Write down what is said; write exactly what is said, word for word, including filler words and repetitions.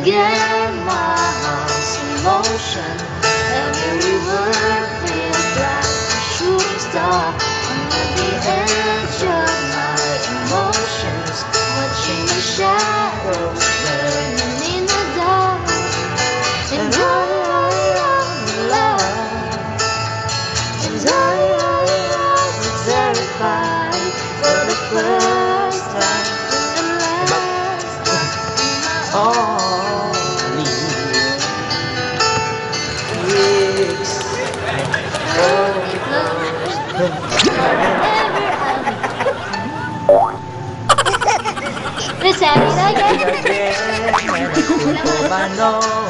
again, my heart's in motion. Every word feels like a shooting star. I'm at the edge of my emotions, watching the shadows burning in the dark. And I, am in love. And I, am terrified for the first time and the last time. Only weeks Only close forever I'll be. Let's have it again. again, and I put my nose